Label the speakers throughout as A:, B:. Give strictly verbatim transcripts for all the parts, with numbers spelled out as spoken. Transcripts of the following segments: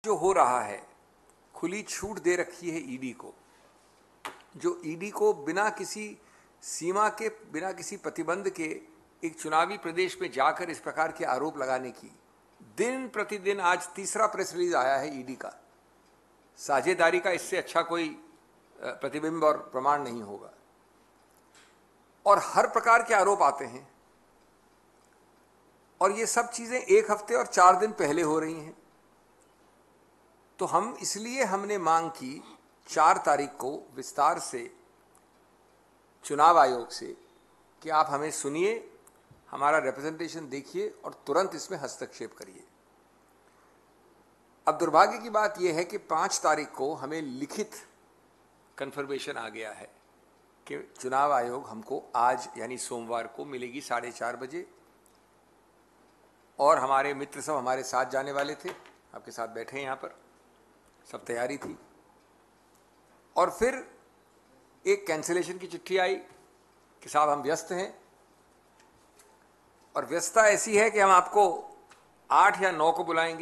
A: जो हो रहा है, खुली छूट दे रखी है ईडी को, जो ईडी को बिना किसी सीमा के, बिना किसी प्रतिबंध के एक चुनावी प्रदेश में जाकर इस प्रकार के आरोप लगाने की, दिन प्रतिदिन आज तीसरा प्रेस रिलीज आया है ईडी का। साझेदारी का इससे अच्छा कोई प्रतिबिंब और प्रमाण नहीं होगा। और हर प्रकार के आरोप आते हैं और ये सब चीजें एक हफ्ते और चार दिन पहले हो रही हैं। तो हम इसलिए हमने मांग की चार तारीख को विस्तार से चुनाव आयोग से कि आप हमें सुनिए, हमारा रिप्रेजेंटेशन देखिए और तुरंत इसमें हस्तक्षेप करिए। अब दुर्भाग्य की बात यह है कि पाँच तारीख को हमें लिखित कन्फर्मेशन आ गया है कि चुनाव आयोग हमको आज यानी सोमवार को मिलेगी साढ़े चार बजे, और हमारे मित्र सब हमारे साथ जाने वाले थे, आपके साथ बैठे हैं यहाँ पर, सब तैयारी थी। और फिर एक कैंसिलेशन की चिट्ठी आई कि साहब हम व्यस्त हैं, और व्यस्तता ऐसी है कि हम आपको आठ या नौ को बुलाएंगे।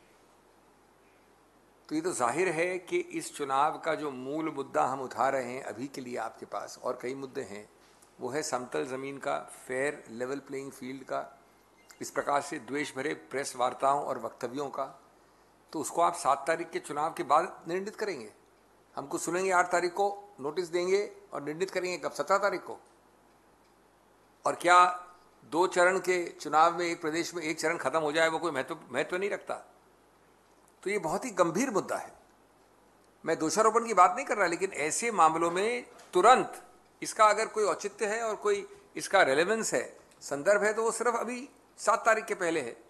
A: तो ये तो जाहिर है कि इस चुनाव का जो मूल मुद्दा हम उठा रहे हैं अभी के लिए आपके पास, और कई मुद्दे हैं, वो है समतल जमीन का, फेयर लेवल प्लेइंग फील्ड का, इस प्रकार से द्वेष भरे प्रेस वार्ताओं और वक्तव्यों का। तो उसको आप सात तारीख के चुनाव के बाद निर्णित करेंगे। हमको सुनेंगे आठ तारीख को, नोटिस देंगे और निर्णित करेंगे कब? सत्रह तारीख को। और क्या दो चरण के चुनाव में एक प्रदेश में एक चरण खत्म हो जाए वो कोई महत्व महत्व नहीं रखता? तो ये बहुत ही गंभीर मुद्दा है। मैं दोषारोपण की बात नहीं कर रहा, लेकिन ऐसे मामलों में तुरंत इसका अगर कोई औचित्य है और कोई इसका रेलेवेंस है, संदर्भ है, तो वो सिर्फ अभी सात तारीख के पहले है।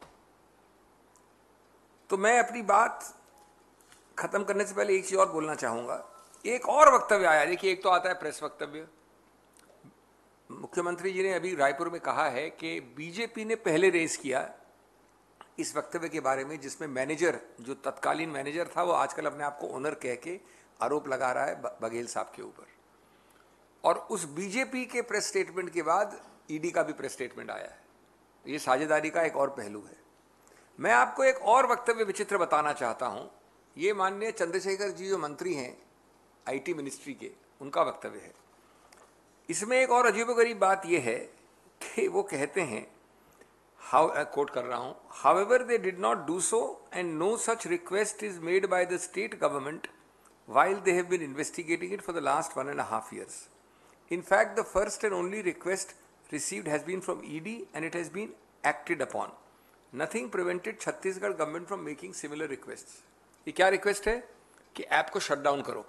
A: तो मैं अपनी बात खत्म करने से पहले एक चीज और बोलना चाहूंगा। एक और वक्तव्य आया, देखिए, एक तो आता है प्रेस वक्तव्य। मुख्यमंत्री जी ने अभी रायपुर में कहा है कि बीजेपी ने पहले रेस किया इस वक्तव्य के बारे में, जिसमें मैनेजर, जो तत्कालीन मैनेजर था, वो आजकल अपने आप को ओनर कह के आरोप लगा रहा है बघेल साहब के ऊपर। और उस बीजेपी के प्रेस स्टेटमेंट के बाद ईडी का भी प्रेस स्टेटमेंट आया है। ये साझेदारी का एक और पहलू है। मैं आपको एक और वक्तव्य विचित्र बताना चाहता हूं। ये माननीय चंद्रशेखर जी जो मंत्री हैं आईटी मिनिस्ट्री के, उनका वक्तव्य है। इसमें एक और अजीबोगरीब बात यह है कि वो कहते हैं, हाउ कोट कर रहा हूं, however they did not do so and no such request is made by the state government while they have been investigating it for the last one and a half years. In fact, the first and only request received has been from E D and it has been acted upon. Nothing prevented Chhattisgarh government from making similar requests. ये क्या request है कि app को shut down करो।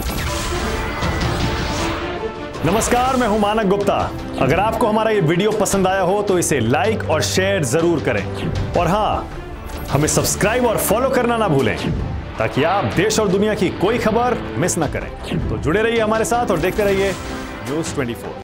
B: नमस्कार, मैं हूं मानक गुप्ता। अगर आपको हमारा ये वीडियो पसंद आया हो तो इसे लाइक और शेयर जरूर करें, और हाँ, हमें सब्सक्राइब और फॉलो करना ना भूलें ताकि आप देश और दुनिया की कोई खबर मिस ना करें। तो जुड़े रहिए हमारे साथ और देखते रहिए न्यूज़ चौबीस।